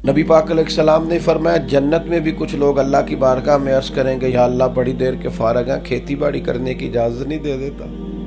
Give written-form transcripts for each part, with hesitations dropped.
नबी पाक अलैहिस्सलाम ने फरमाया जन्नत में भी कुछ लोग अल्लाह की बारगाह में अर्ज करेंगे, या अल्लाह बड़ी देर के फारग हैं, खेती बाड़ी करने की इजाजत नहीं दे देता।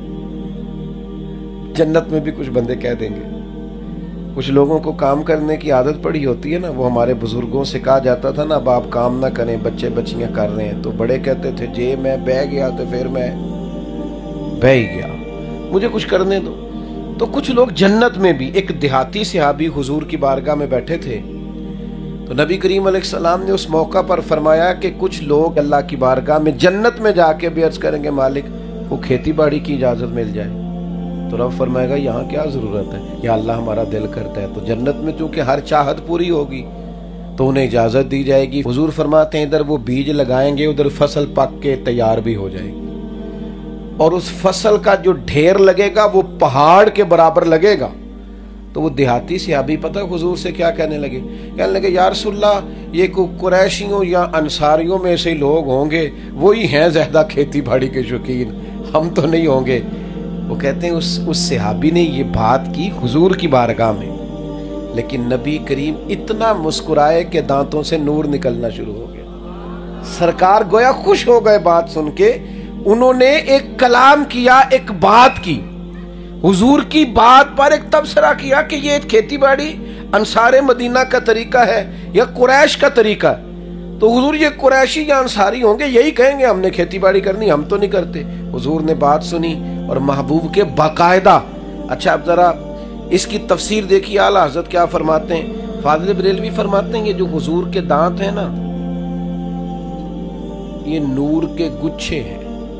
जन्नत में भी कुछ बंदे कह देंगे। कुछ लोगों को काम करने की आदत पड़ी होती है ना, वो हमारे बुजुर्गों से कहा जाता था ना, अब आप काम ना करें, बच्चे बच्चियां कर रहे हैं, तो बड़े कहते थे जे मैं बह गया तो फिर मैं बह ही गया, मुझे कुछ करने दो। तो कुछ लोग जन्नत में भी, एक देहाती सहाबी हुजूर की बारगाह में बैठे थे, तो नबी करीम अलैहिस्सलाम ने उस मौका पर फरमाया कि कुछ लोग अल्लाह की बारगाह में जन्नत में जाके भी अर्ज करेंगे, मालिक वो खेती बाड़ी की इजाजत मिल जाए। तो रब फरमाएगा यहाँ क्या जरूरत है, या अल्लाह हमारा दिल करता है। तो जन्नत में चूंकि हर चाहत पूरी होगी तो उन्हें इजाजत दी जाएगी। हुजूर फरमाते हैं इधर वो बीज लगाएंगे, उधर फसल पक के तैयार भी हो जाएगी, और उस फसल का जो ढेर लगेगा वो पहाड़ के बराबर लगेगा। तो वो देहाती सहाबी पता हुजूर से क्या कहने लगे, या रसूलल्लाह ये कुरैशियों या अंसारियों में से लोग होंगे, वही हैं ज्यादा खेती बाड़ी के शौकीन, हम तो नहीं होंगे। वो कहते हैं उस सहाबी ने ये बात की हुजूर की बारगाह में, लेकिन नबी करीम इतना मुस्कुराए कि दांतों से नूर निकलना शुरू हो गया। सरकार गोया खुश हो गए बात सुन के। उन्होंने एक कलाम किया, एक बात की, हुजूर की बात पर एक तबसरा किया कि ये खेती बाड़ी अंसारे मदीना का तरीका है या कुरैश का तरीका है। तो हुजूर ये कुरैशी या अंसारी होंगे, यही कहेंगे हमने खेती बाड़ी करनी, हम तो नहीं करते। हुजूर ने बात सुनी और महबूब के बाकायदा, अच्छा अब जरा इसकी तफसीर देखिए, आला हजरत क्या फरमाते हैं। फाजिल बरेलवी फरमाते हैं ये जो हुजूर के दांत हैं ना, ये नूर के गुच्छे हैं,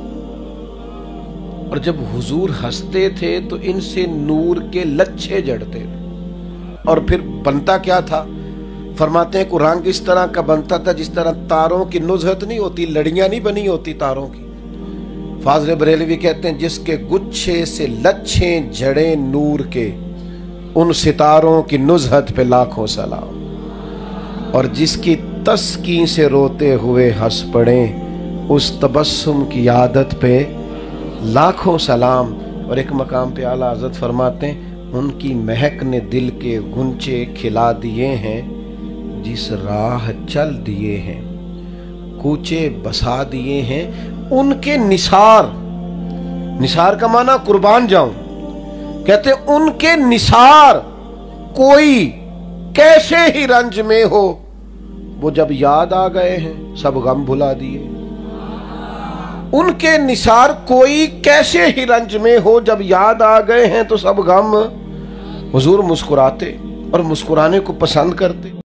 और जब हुजूर हंसते थे तो इनसे नूर के लच्छे जड़ते थे। और फिर बनता क्या था, फरमाते हैं रंग इस तरह का बनता था जिस तरह तारों की नुज़हत नहीं होती, लड़ियां नहीं बनी होती तारों की। फाज़िल बरेलवी कहते हैं जिसके गुच्छे से लच्छे जड़े नूर के, उन सितारों की नुज़हत पे लाखों सलाम, और जिसकी तस्की से रोते हुए हंस पड़े, उस तबस्सुम की आदत पे लाखों सलाम। और एक मकाम पे आला हज़रत फरमाते हैं उनकी महक ने दिल के गुंचे खिला दिए हैं, जिस राह चल दिए हैं कूचे बसा दिए हैं। उनके निसार, निसार का माना कुर्बान जाऊं, कहते उनके निसार कोई कैसे ही रंज में हो, वो जब याद आ गए हैं सब गम भुला दिए। उनके निसार कोई कैसे ही रंज में हो, जब याद आ गए हैं तो सब गम। हुजूर मुस्कुराते और मुस्कुराने को पसंद करते।